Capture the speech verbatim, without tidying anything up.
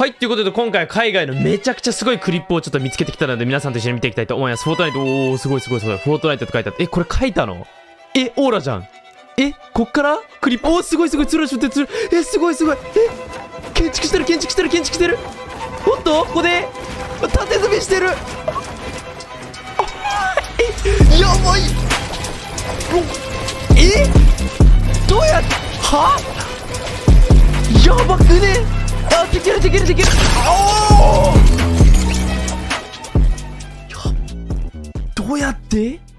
はい、ということで今回は海外のめちゃくちゃすごいクリップをちょっと見つけてきたので皆さんと一緒に見ていきたいと思います。フォートナイト、おー、すごいすごいすごい。フォートナイトって書いてあって、え、これ書いたの？え、オーラじゃん。え、こっからクリップ、おー、すごいすごい、つるしょってつる。え、すごいすごい。え、建築してる、建築してる、建築してる。おっと、ここで、縦積みしてる。あ、え、やばい。え、どうやって、はやばくね。あ、できるできるできる。おお、どうやって